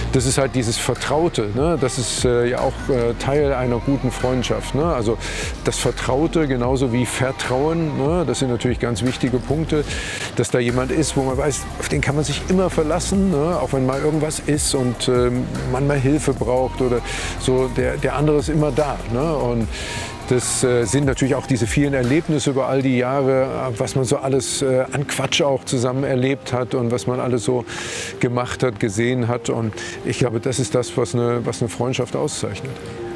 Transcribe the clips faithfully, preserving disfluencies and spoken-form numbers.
das ist halt dieses Vertraute. Ne? Das ist äh, ja auch äh, Teil einer guten Freundschaft. Ne? Also das Vertraute genauso wie Vertrauen, ne? Das sind natürlich ganz wichtige Punkte, dass da jemand ist, wo man weiß, auf den kann man sich immer verlassen, ne? Auch wenn mal irgendwas ist und äh, man mal Hilfe braucht oder so, der, der andere ist immer da. Ne? Und das äh, sind natürlich auch diese vielen Erlebnisse über all die Jahre, was man so alles äh, an Quatsch auch zusammen erlebt hat und was man alles so gemacht hat, gesehen hat. Und ich glaube, das ist das, was eine, was eine Freundschaft auszeichnet.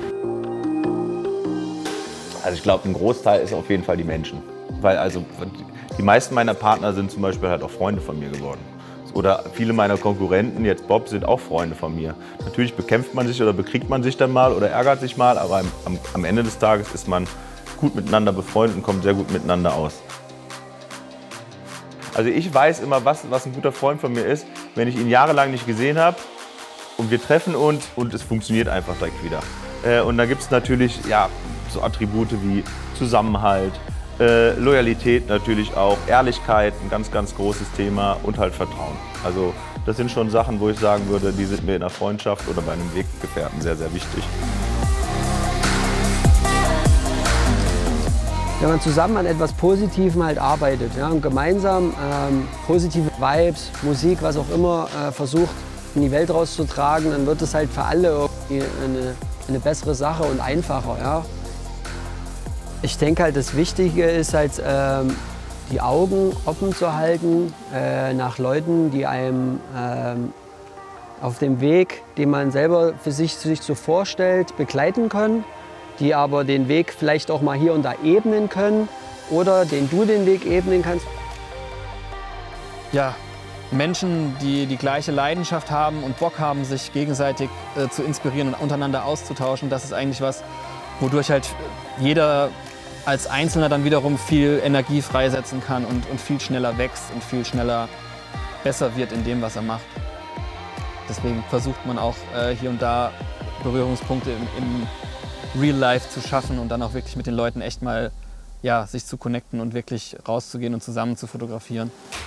Also ich glaube, ein Großteil ist auf jeden Fall die Menschen. Weil also die meisten meiner Partner sind zum Beispiel halt auch Freunde von mir geworden. Oder viele meiner Konkurrenten, jetzt Bob, sind auch Freunde von mir. Natürlich bekämpft man sich oder bekriegt man sich dann mal oder ärgert sich mal, aber am, am Ende des Tages ist man gut miteinander befreundet und kommt sehr gut miteinander aus. Also ich weiß immer, was, was ein guter Freund von mir ist, wenn ich ihn jahrelang nicht gesehen habe und wir treffen uns und es funktioniert einfach direkt wieder. Äh, und da gibt es natürlich ja, so Attribute wie Zusammenhalt, Äh, Loyalität natürlich auch, Ehrlichkeit, ein ganz, ganz großes Thema und halt Vertrauen. Also das sind schon Sachen, wo ich sagen würde, die sind mir in einer Freundschaft oder bei einem Weggefährten sehr, sehr wichtig. Wenn man zusammen an etwas Positivem halt arbeitet, ja, und gemeinsam ähm, positive Vibes, Musik, was auch immer, äh, versucht in die Welt rauszutragen, dann wird es halt für alle irgendwie eine, eine bessere Sache und einfacher. Ja. Ich denke halt, das Wichtige ist halt, ähm, die Augen offen zu halten äh, nach Leuten, die einem ähm, auf dem Weg, den man selber für sich, sich so vorstellt, begleiten können, die aber den Weg vielleicht auch mal hier und da ebnen können oder den du den Weg ebnen kannst. Ja, Menschen, die die gleiche Leidenschaft haben und Bock haben, sich gegenseitig äh, zu inspirieren und untereinander auszutauschen, das ist eigentlich was, wodurch halt jeder als Einzelner dann wiederum viel Energie freisetzen kann und, und viel schneller wächst und viel schneller besser wird in dem, was er macht. Deswegen versucht man auch äh, hier und da Berührungspunkte im, im Real Life zu schaffen und dann auch wirklich mit den Leuten echt mal ja, sich zu connecten und wirklich rauszugehen und zusammen zu fotografieren.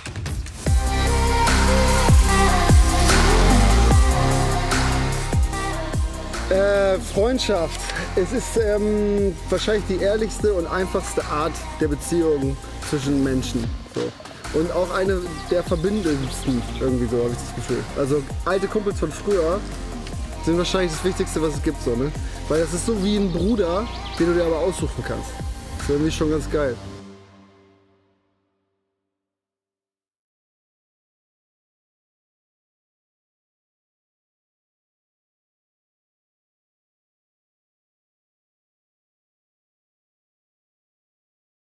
Äh, Freundschaft. Es ist ähm, wahrscheinlich die ehrlichste und einfachste Art der Beziehung zwischen Menschen. So. Und auch eine der verbindendsten, irgendwie so, habe ich das Gefühl. Also alte Kumpels von früher sind wahrscheinlich das Wichtigste, was es gibt. So, ne? Weil das ist so wie ein Bruder, den du dir aber aussuchen kannst. Das ist irgendwie schon ganz geil.